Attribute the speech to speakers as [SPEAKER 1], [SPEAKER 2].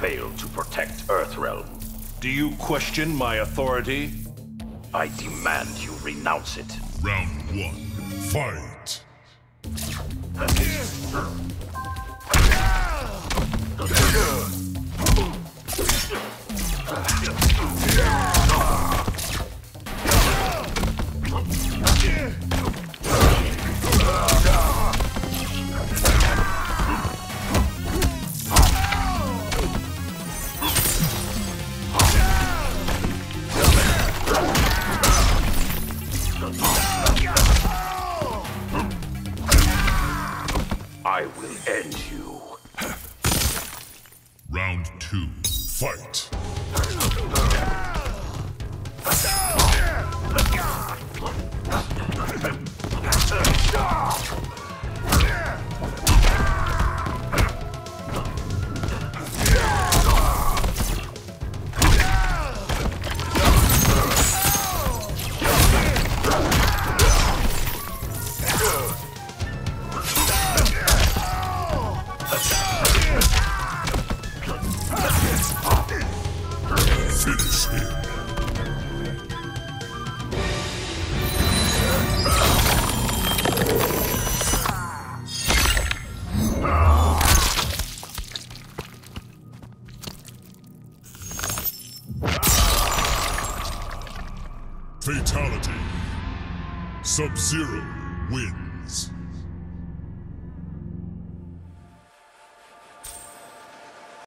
[SPEAKER 1] failed to protect Earthrealm.
[SPEAKER 2] Do you question my authority?
[SPEAKER 1] I demand you renounce it.
[SPEAKER 3] Round 1. Fight!
[SPEAKER 1] I will end you.
[SPEAKER 3] Round 2. Fight! Finish him. Fatality. Sub-Zero wins.